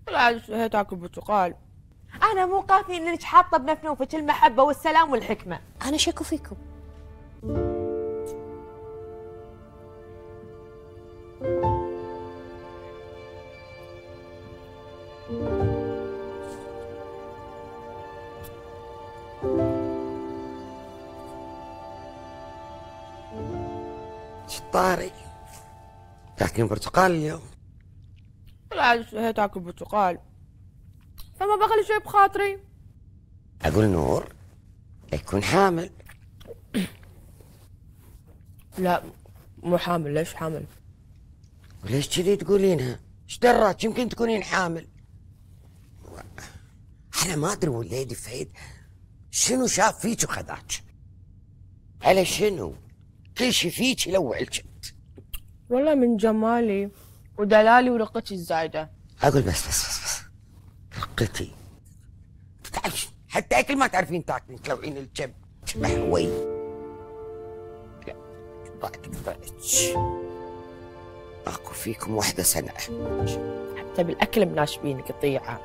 لا هي تاكل برتقال. انا مو قافي انك حاطه بنفنوفك المحبه والسلام والحكمه. انا شكو فيكم. شطاري تاكلين برتقال اليوم؟ لا هي تاكل برتقال، فما بخلي شيء بخاطري. اقول نور يكون حامل. لا مو حامل. ليش حامل؟ وليش كذي تقولينها؟ ايش دراك يمكن تكونين حامل؟ انا ما ادري وليدي فهيد شنو شاف فيك وخذاك؟ على شنو؟ كل شي فيك يلوع الجد. والله من جمالي ودلالي ورقتي الزايده. اقول بس رقتي تتعش حتى اكل ما تعرفين تاكلين تلوعين الجب محوي. لا اكو فيكم وحده سنه حتى بالاكل مناشبين قطيعه.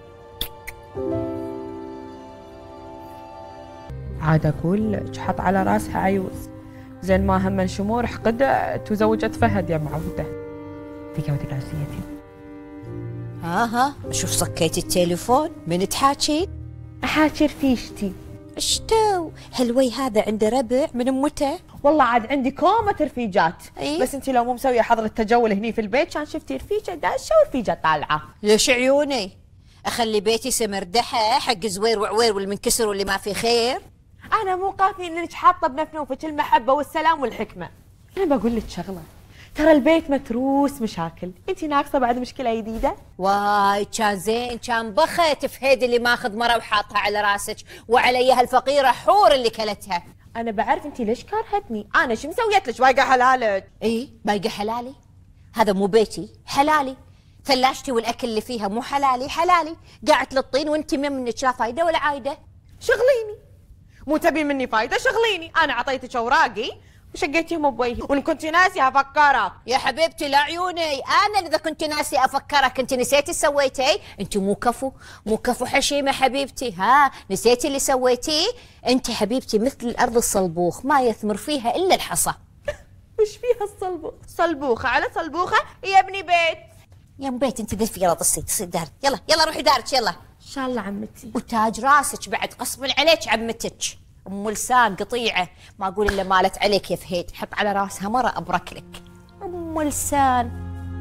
عاد اقول حط على راسها عيوز زين ما هم شمور حقده تزوجت فهد يا معوده. دقيقه ودقيقتين. ها اشوف صكيتي التليفون من تحاكين؟ احاكي رفيجتي. اشتو هالوي هذا عنده ربع من متى؟ والله عاد عندي كومة رفيجات. أيه؟ بس انت لو مو مسويه حظر التجول هني في البيت كان شفتي رفيجه داشه ورفيجه طالعه. ليش عيوني؟ اخلي بيتي سمردحه حق زوير وعوير والمنكسر واللي ما في خير. انا مو قافي انك حاطه بنفنوفك المحبه والسلام والحكمه. انا بقول لك شغله، ترى البيت متروس مشاكل، انت ناقصه بعد مشكله جديده. واي كان زين كان بخت فهيد اللي ماخذ مره وحاطها على راسك وعليها الفقيره حور اللي كلتها. انا بعرف انت ليش كارهتني، انا شو مسويت لك بايقه حلالك؟ اي بايقه حلالي؟ هذا مو بيتي حلالي. ثلاجتي والاكل اللي فيها مو حلالي. قاعد للطين وانت منك لا فايده ولا عايده. شغليني، مو تبين مني فايده شغليني. انا عطيتك اوراقي وشقيتيهم بوجهي، وان كنت ناسي افكرك. يا حبيبتي لا عيوني، انا اذا كنت ناسي افكرك انت نسيتي سويتي؟ انت مو كفو حشيمه حبيبتي. ها نسيتي اللي سويتيه؟ انت حبيبتي مثل الارض الصلبوخ ما يثمر فيها الا الحصى. وش فيها الصلبوخ؟ صلبوخه على صلبوخه يا ابني بيت. يا ام بيت انت دفي يلا تصير دار. يلا روحي دارك يلا. ان شاء الله عمتي. وتاج راسك بعد غصب عليك عمتك. ام لسان قطيعه ما اقول الا مالت عليك يا فهيد. حط على راسها مره ابرك لك. ام لسان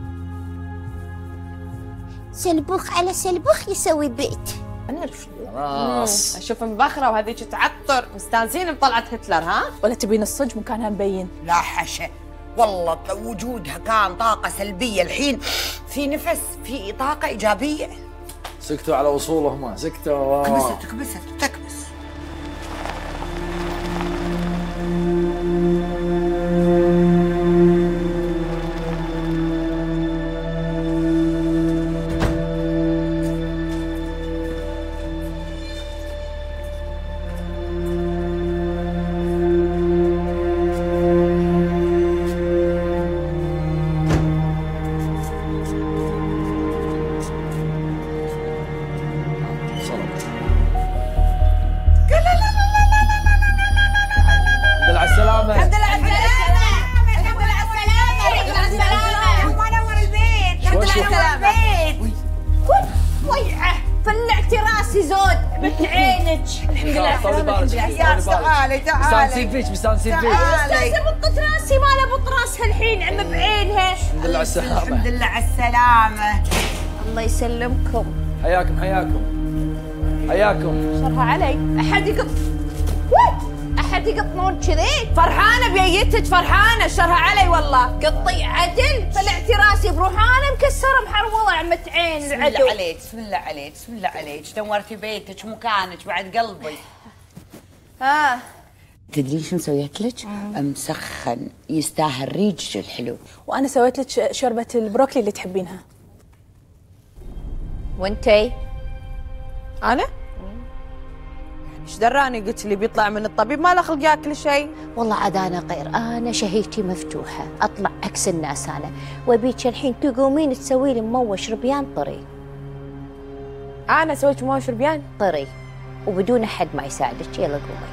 سلبوخ على سلبوخ يسوي بيت. انا خلاص اشوف مبخره وهذيك تعطر مستانسين بطلعه هتلر. ها ولا تبين الصج مكانها مبين؟ لا حشا والله وجودها كان طاقة سلبية، الحين في نفس في طاقة إيجابية. سكتوا على وصولهم سكتوا. تكبست تكبس. مستانسين فيك. استاذه بطت راسي ما له بط راسها الحين عم بعينها. الحمد لله على السلامة. الحمد لله على السلامة. الله يسلمكم. حياكم. شرها علي. احد يقطنون كذي؟ فرحانه بيتك فرحانه شرها علي والله. قطي عدل طلعتي راسي بروحانه مكسره محروله عمت عين العدو. بسم الله عليك نورتي بيتك ومكانك بعد قلبي. تدرين شو سويت لك؟ مسخن يستاهل ريجك الحلو. وانا سويت لك شوربه البروكلي اللي تحبينها. وانتي؟ انا؟ ايش دراني قلت اللي بيطلع من الطبيب ما له خلق ياكل شيء. والله عاد انا غير، انا شهيتي مفتوحه اطلع عكس الناس انا، وابيك الحين تقومين تسوي لي مموش ربيان طري. انا اسوي شموع شربيان. طري وبدون احد ما يساعدك. يلا قومي.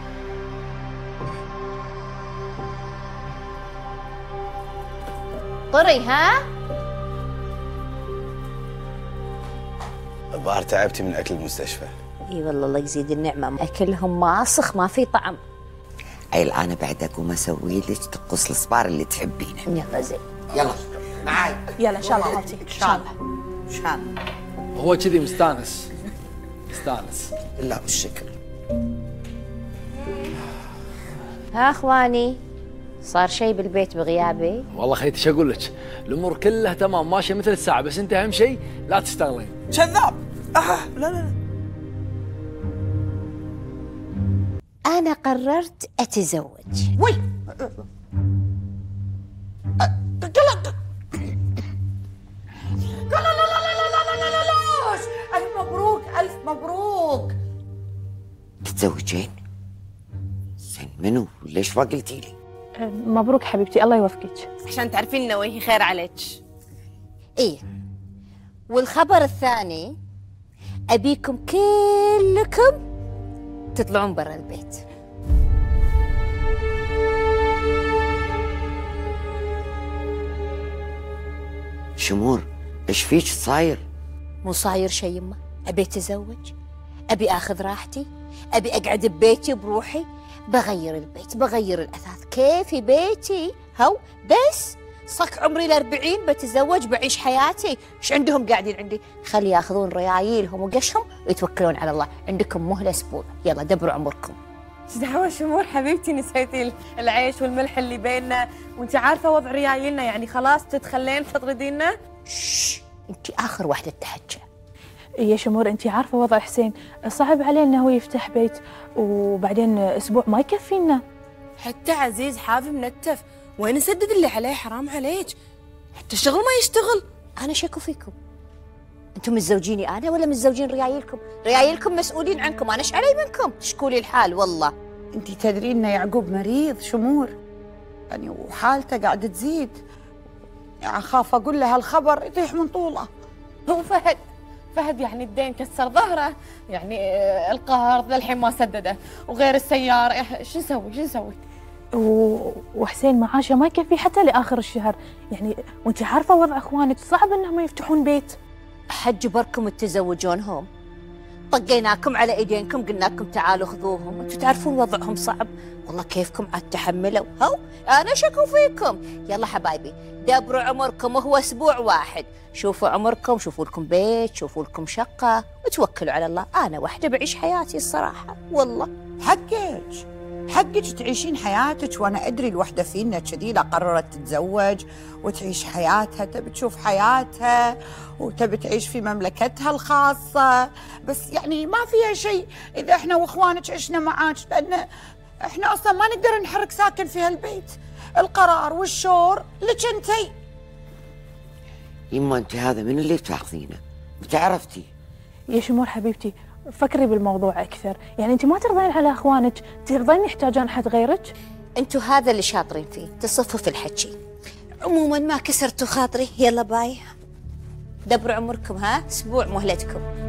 طري ها؟ الظاهر تعبتي من اكل المستشفى. اي والله الله يزيد النعمه، اكلهم ماسخ ما في طعم. عيل انا بعد اقوم اسوي لك تقص الصبار اللي تحبينه. يلا زين. يلا معاي. يلا ان شاء الله خالتي ان شاء الله. ان شاء الله. هو كذي مستانس. مستانس. بالله بالشكر. ها اخواني، صار شيء بالبيت بغيابي؟ والله خيتي شو اقول لك؟ الامور كلها تمام ماشيه مثل الساعه، بس انت اهم شيء لا تشتغلين. كذاب. لا. انا قررت اتزوج. وي. ألف مبروك ألف مبروك. تتزوجين؟ زين منو؟ ليش ما قلتي لي؟ مبروك حبيبتي، الله يوفقك. عشان تعرفين انه وجهي خير عليك. ايه، والخبر الثاني ابيكم كلكم تطلعون برا البيت. شمور ايش فيك صاير؟ مو صاير شيء يمه، ابي اتزوج، ابي اخذ راحتي، ابي اقعد ببيتي بروحي، بغير البيت، بغير الاثاث، كيفي بيتي هو، بس صك عمري ال40 بتزوج بعيش حياتي. ايش عندهم قاعدين عندي؟ خلي ياخذون ريايلهم وقشهم ويتوكلون على الله. عندكم مهله اسبوع، يلا دبروا عمركم. ايش دعوه شمور حبيبتي، نسيتي العيش والملح اللي بيننا، وانت عارفه وضع ريايلنا، يعني خلاص تتخلين تطردينا. شش، انت اخر واحده تحكي. يا شمور انت عارفه وضع حسين، صعب عليه انه هو يفتح بيت، وبعدين اسبوع ما يكفينا. حتى عزيز حافي منتف، وين نسدد اللي عليه؟ حرام عليك، حتى الشغل ما يشتغل. انا شكو فيكم، انتم متزوجيني انا ولا متزوجين ريايلكم؟ ريايلكم مسؤولين عنكم، انا ايش علي منكم؟ تشكوا لي الحال والله. انت تدرين ان يعقوب مريض شمور، يعني وحالته قاعده تزيد، يعني اخاف اقول له هالخبر يطيح من طوله. هو فهد يعني الدين كسر ظهره، يعني القهر للحين ما سدده، وغير السيارة شو نسوي؟ وحسين معاشه ما يكفي حتى لاخر الشهر، يعني وانت عارفه وضع اخوانك صعب انهم يفتحون بيت. حد جبركم تتزوجونهم؟ طقيناكم على ايدينكم، قلنا لكم تعالوا خذوهم، انتم تعرفون وضعهم صعب، والله كيفكم عاد تحملوا. هو انا شكو فيكم. يلا حبايبي دبروا عمركم، وهو اسبوع واحد، شوفوا عمركم، شوفوا لكم بيت، شوفوا لكم شقه، وتوكلوا على الله. انا وحده بعيش حياتي الصراحه والله. حقك تعيشين حياتك، وانا ادري الوحده فينا كذي لا قررت تتزوج وتعيش حياتها، تبي تشوف حياتها وتبي تعيش في مملكتها الخاصه، بس يعني ما فيها شيء اذا احنا واخوانك عشنا معاك، لان احنا اصلا ما نقدر نحرك ساكن في هالبيت، القرار والشور لك انتي. يما انت هذا من اللي تاخذينه؟ متى عرفتي؟ يا شمور حبيبتي فكري بالموضوع اكثر، يعني انت ما ترضين على اخوانك، ترضين يحتاجون حد غيرك؟ انتوا هذا اللي شاطرين فيه، تصفوا في الحكي. عموما ما كسرتوا خاطري، يلا باي، دبروا عمركم، ها اسبوع مهلتكم.